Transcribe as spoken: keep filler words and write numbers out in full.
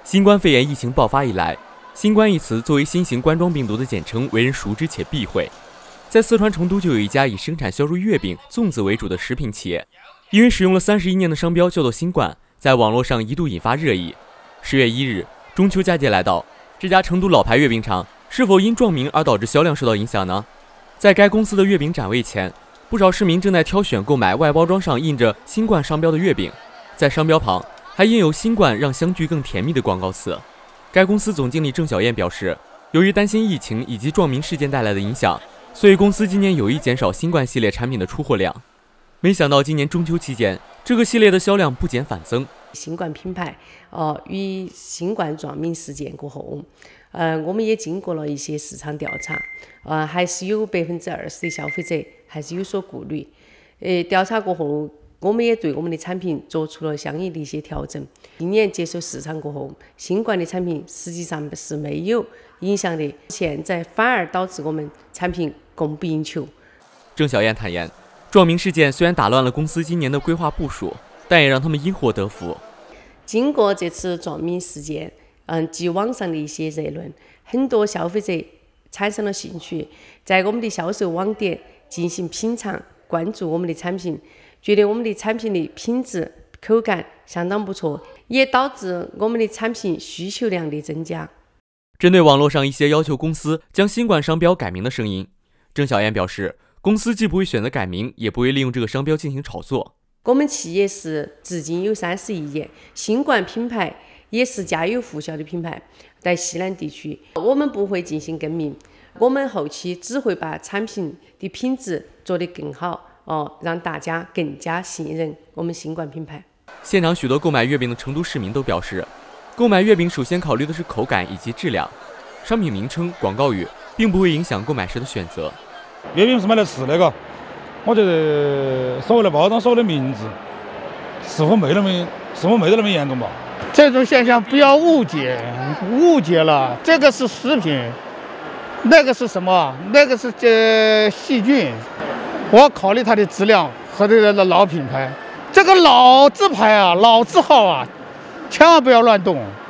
新冠肺炎疫情爆发以来，新冠一词作为新型冠状病毒的简称，为人熟知且避讳。在四川成都就有一家以生产销售月饼、粽子为主的食品企业，因为使用了三十一年的商标叫做新冠，在网络上一度引发热议。十月一日，中秋佳节来到，这家成都老牌月饼厂是否因撞名而导致销量受到影响呢？在该公司的月饼展位前，不少市民正在挑选购买外包装上印着新冠商标的月饼，在商标旁还印有新冠让相聚更甜蜜的广告词。该公司总经理郑小燕表示，由于担心疫情以及撞名事件带来的影响，所以公司今年有意减少新冠系列产品的出货量。没想到今年中秋期间，这个系列的销量不减反增。 新冠品牌呃与新冠撞名事件过后，呃我们也经过了一些市场调查，呃还是有百分之二十的消费者还是有所顾虑。呃调查过后，我们也对我们的产品做出了相应的一些调整。今年接受市场过后，新冠的产品实际上是没有影响的，现在反而导致我们产品供不应求。 郑小燕坦言，撞名事件虽然打乱了公司今年的规划部署，但也让他们因祸得福。 经过这次撞名事件，嗯，及网上的一些热论，很多消费者产生了兴趣，在我们的销售网点进行品尝，关注我们的产品，觉得我们的产品的品质、口感相当不错，也导致我们的产品需求量的增加。 针对网络上一些要求公司将新冠商标改名的声音，郑小燕表示，公司既不会选择改名，也不会利用这个商标进行炒作。 我们企业是至今有三十亿元，新冠品牌也是家喻户晓的品牌，在西南地区，我们不会进行更名，我们后期只会把产品的品质做得更好，哦，让大家更加信任我们新冠品牌。 现场许多购买月饼的成都市民都表示，购买月饼首先考虑的是口感以及质量，商品名称、广告语并不会影响购买时的选择。 月饼是买来吃的，嘎，我觉得所谓的包装、所谓的名字，似乎没那么似乎没得那么严重吧。 这种现象不要误解，误解了，这个是食品，那个是什么？那个是这细菌。我考虑它的质量和这个老品牌，这个老字牌啊，老字号啊，千万不要乱动。